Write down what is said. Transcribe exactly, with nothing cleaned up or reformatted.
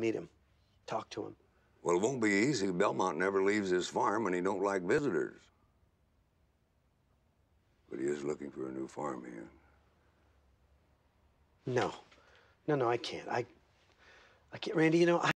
meet him, talk to him. Well, it won't be easy. Belmont never leaves his farm, and he don't like visitors. But he is looking for a new farmhand. No. No, no, I can't. I, I can't. Randy, you know, I...